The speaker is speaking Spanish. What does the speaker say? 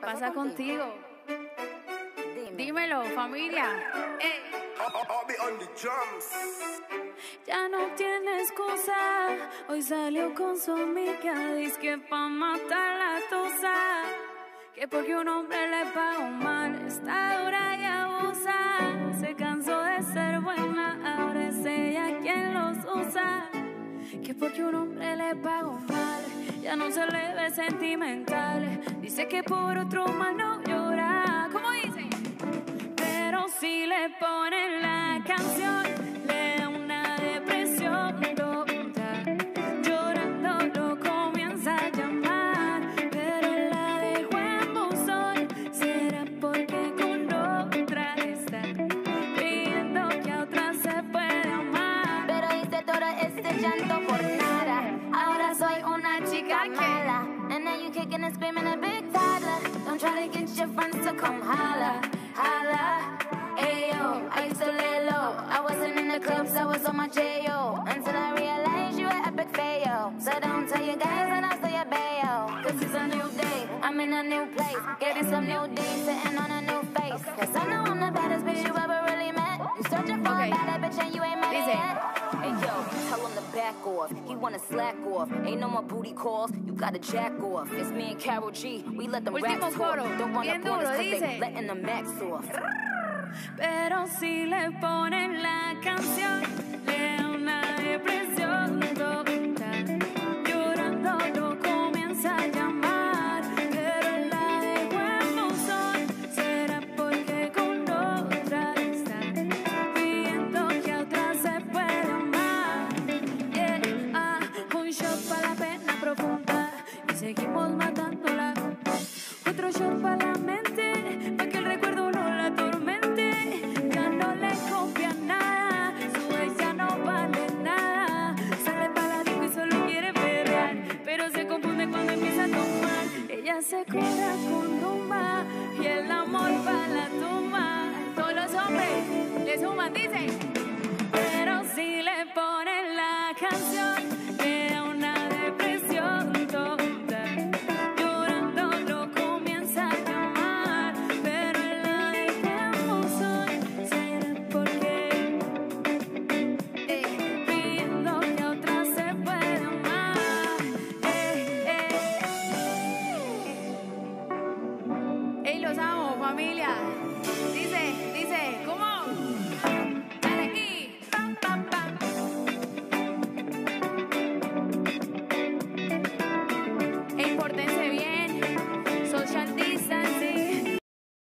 pasa contigo? Dímelo, familia. Ya no tiene excusa. Hoy salió con su amiga. Dice que pa' matar la tusa. Que porque un hombre le pagó mal, está dura y abusa. Se cansó de ser buena, ahora es ella quien los usa. Que porque un hombre le pagó mal, ya no se le ve sentimental. Dice que por otro mal no llora. ¿Cómo dice? Pero si le ponen la canción, le da una depresión tonta. Llorando lo comienza a llamar, pero la dejó en buzón. ¿Será porque con otra está pidiendo que a otra se puede amar? Pero hice todo este llanto por nada. Ahora soy una chica mala. And now you kicking and screaming a big toddler. Don't try to get your friends to come holla, holla. Ayo, I used to lay low. I wasn't in the clubs, I was on my J.O. Until I realized you were epic fail. So don't tell your guys and I'll say a bail. This is a new day, I'm in a new place. Getting some new days, sitting on a new face. Cause I know I'm the baddest bitch you ever really met. You searching for a better bitch and you ain't met it yet. Hey yo, tell him to back off. He wanna slack off. Ain't no more booty calls, you gotta jack off. It's me and Karol G, we let them Último raps coro, talk. Don't wanna bien bore us duro, cause they dice. letting the max off. Pero si le ponen la canción, le da una depresión tonta. Llorando lo comienza a llamar, pero la dejó en buzón. ¿Será porque con otra está pidiendo que a otra se puede amar? Un shot para la pena profunda y seguimos matándola. Otro shot para la mente, pa' que el recuerdo no la atormente. Ya no le confía nada, su ex ya no vale nada. Sale para la disco y solo quiere perrear, pero se confunde cuando empieza a tomar. Ella se cura con rumba y el amor para la tumba. Todos los hombres le suman, dicen. Pero si le ponen la canción, le da una depresión tonta. Llorando lo comienza a llamar, pero la dejamos hoy. ¿Será porque pidiendo que a otra se puede amar? Ey, los amo, familia.